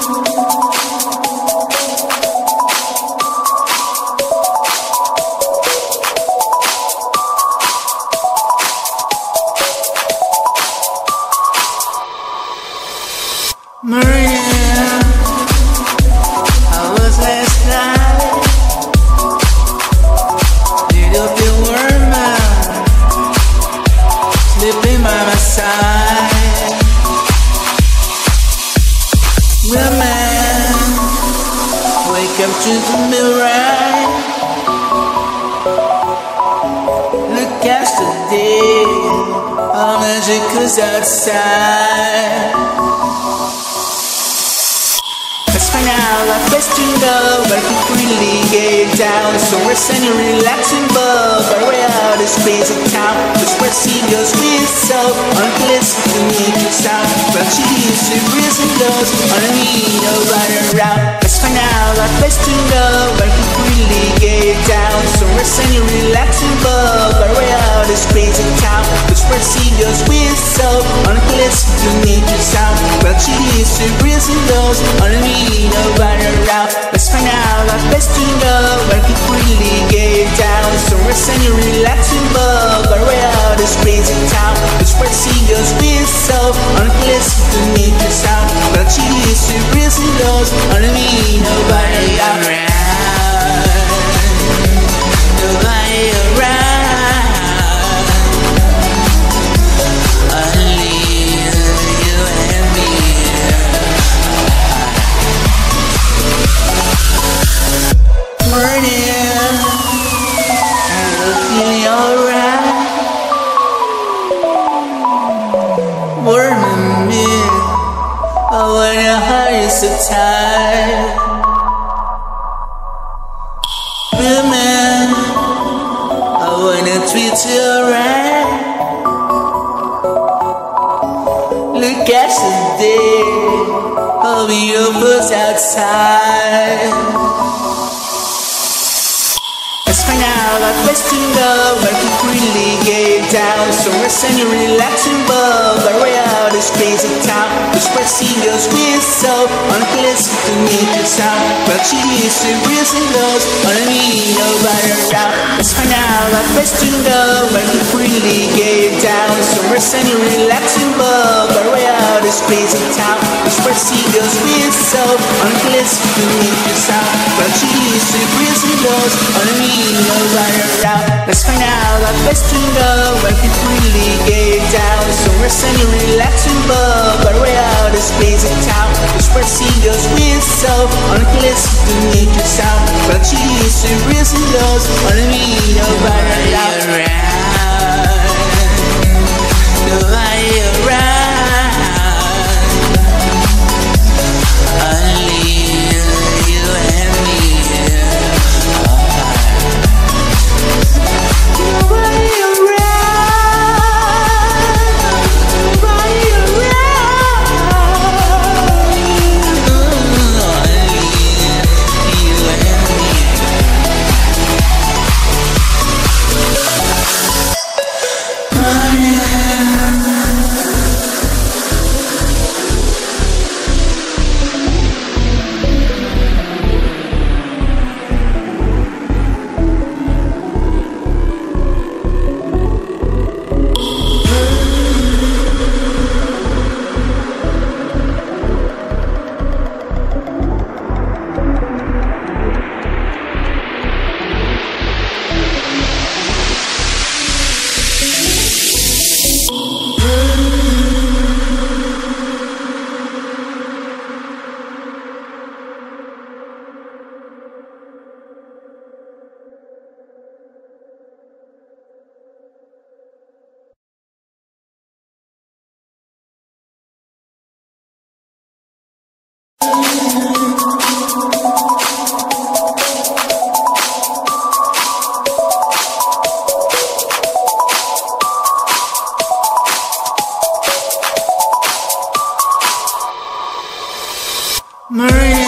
Maria, I was last night. Did you feel warmer? Sleeping by my side. Woman, wake up to the mirror. Look yesterday, how magic was outside. For now, life is too low, but we really get down. So we're sending relaxing bug, but we're out of space of town. Just where seagulls with soap, on a cliff to make it sound. But she used to breeze and blows, on a mean nobody around. Cause for now, life is too low, but we really get down. So we're sending relaxing bug, but we're out of space of town. Just where seagulls with soap, on a cliff to make it sound. But she used to breeze and blows, on a mean nobody around. Let's find out our best to know where we really get down. So we're sending relaxing bug, but we're out of space in town. It's where seagulls with soap, on a cliff to make it sound. But she used to breeze and blows, on a mean nobody around. Nobody around. Warming me, oh, when your heart is so tired. Women, I wanna treat you right. Look at today, I'll be your boots outside. Let's find out our best to know where we really get down. So we're sending relaxing bug, but we're out of space in town. Just where seagulls with soap, on a cliff to make it sound. But she used to breeze and blows, on a mean nobody around. Let's find out our best to know where we really get down. So we're sending relaxing bug, but we're out of space in town. Just where seagulls with soap, on a cliff to make it sound. But she used to breeze and blows, on a mean nobody around. Let's find out our best to know where we really get down. So we're sending relaxing bug, but we're out of space in town. Just where seagulls with soap, on a cliff to make it sound. But she used to breeze and blows, on a mean nobody around. Nobody around. Maria.